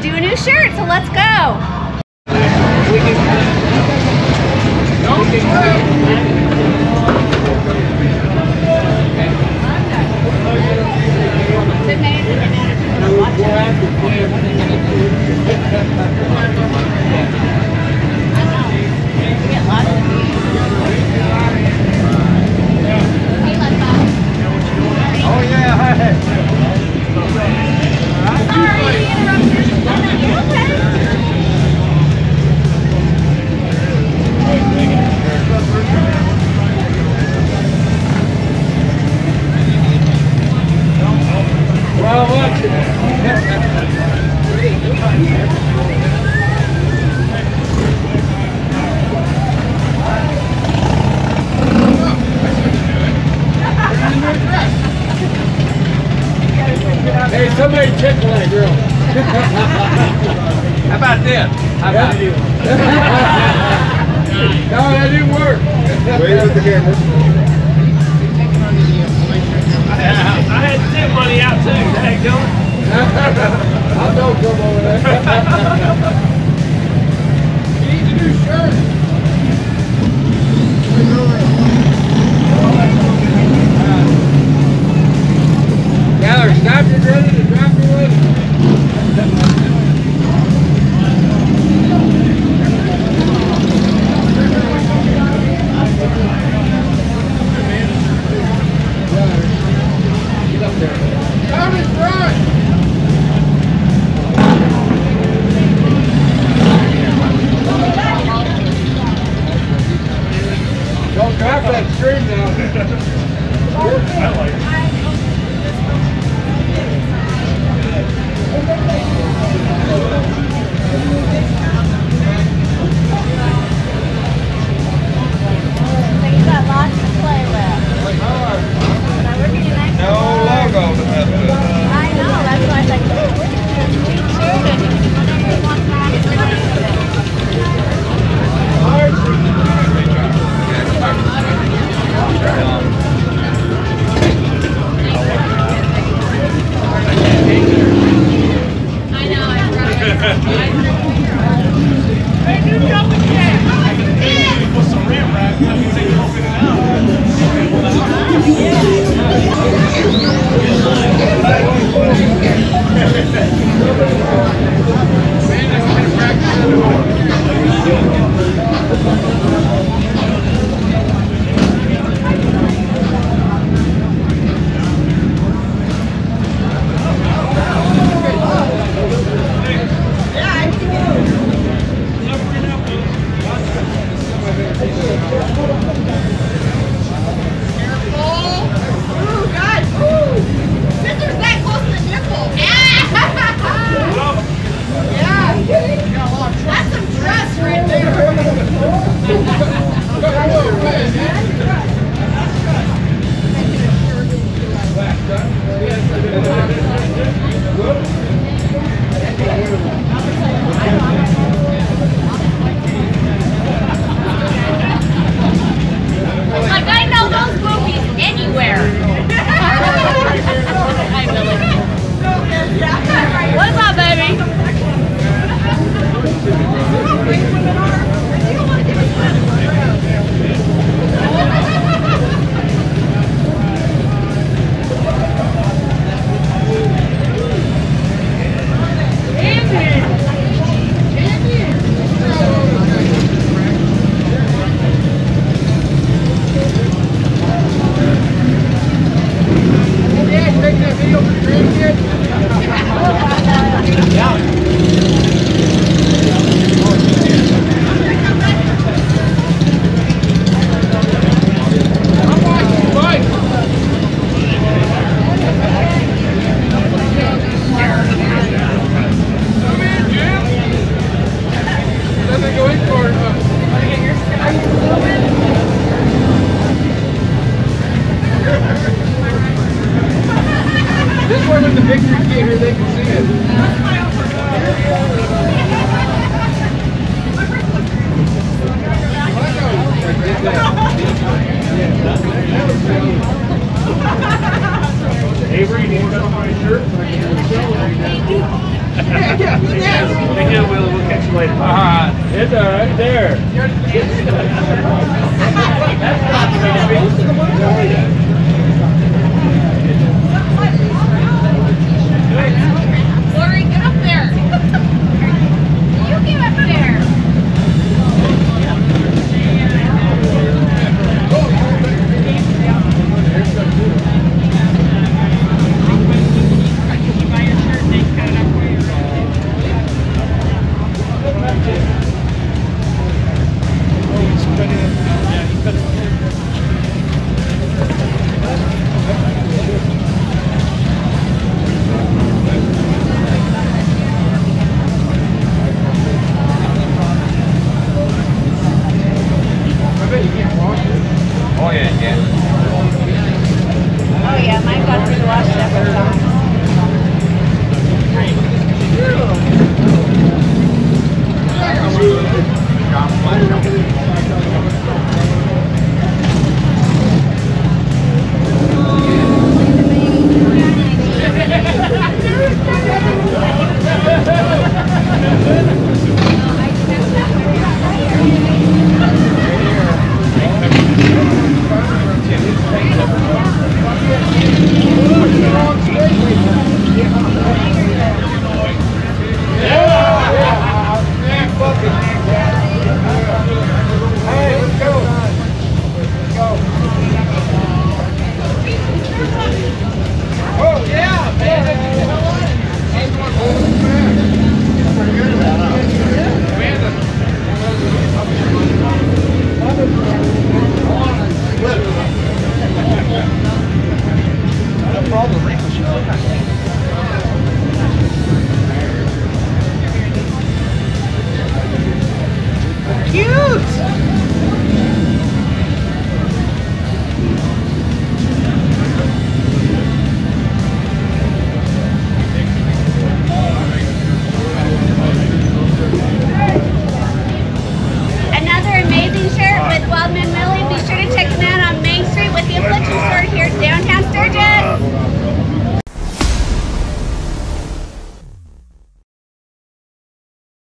do a new shirt, so let's go. Oh yeah. Sorry, interrupted. You're okay. Well, watch it. Hey, somebody tickle that girl. How about this? How about you? No, that didn't work. Wait with the camera. I had tip money out too. Hey, Dylan. I don't come over there. You need a new shirt. Gather, stop your running and drop your running. Get up there. Come in front. Don't drop that stream now. I like it. You got lots to play with. No logo to mess with. I know, that's why I was like, oh, look at this sweet shirt and whenever you want back, it's play with it. I know, I'm right. Hey, new jumping jack! Put some rim rack, you can take it open and out. Like, I know those movies anywhere. Hi, Billy. What's up, baby? This way when the pictures get here, they can see it. Avery, you need to cut my shirt? Yeah, waiting. It's right there. That's